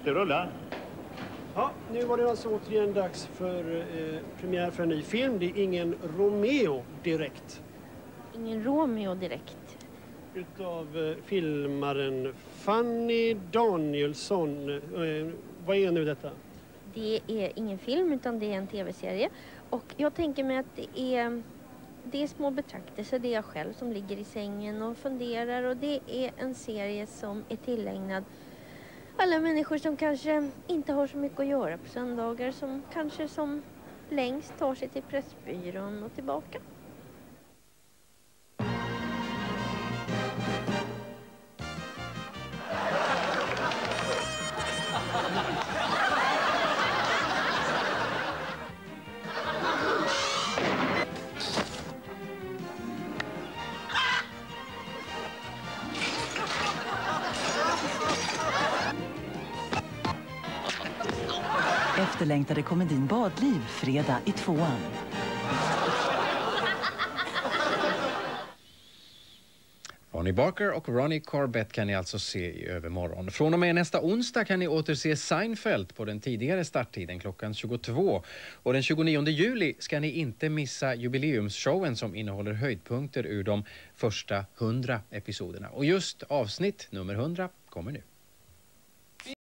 Det rullar. Ja, nu var det alltså återigen dags för premiär för en ny film. Det är ingen Romeo direkt. Ingen Romeo direkt. Utav filmaren Fanny Danielsson. Vad är nu detta? Det är ingen film utan det är en tv-serie. Och jag tänker mig att det är små betraktelser. Det är jag själv som ligger i sängen och funderar. Och det är en serie som är tillägnad alla människor som kanske inte har så mycket att göra på söndagar. Som kanske som längst tar sig till Pressbyrån och tillbaka. Efterlängtade komedin Badliv, fredag i 2:an. Ronnie Barker och Ronnie Corbett kan ni alltså se i övermorgon. Från och med nästa onsdag kan ni återse Seinfeld på den tidigare starttiden klockan 22. Och den 29 juli ska ni inte missa jubileumsshowen som innehåller höjdpunkter ur de första 100 episoderna. Och just avsnitt nummer 100 kommer nu.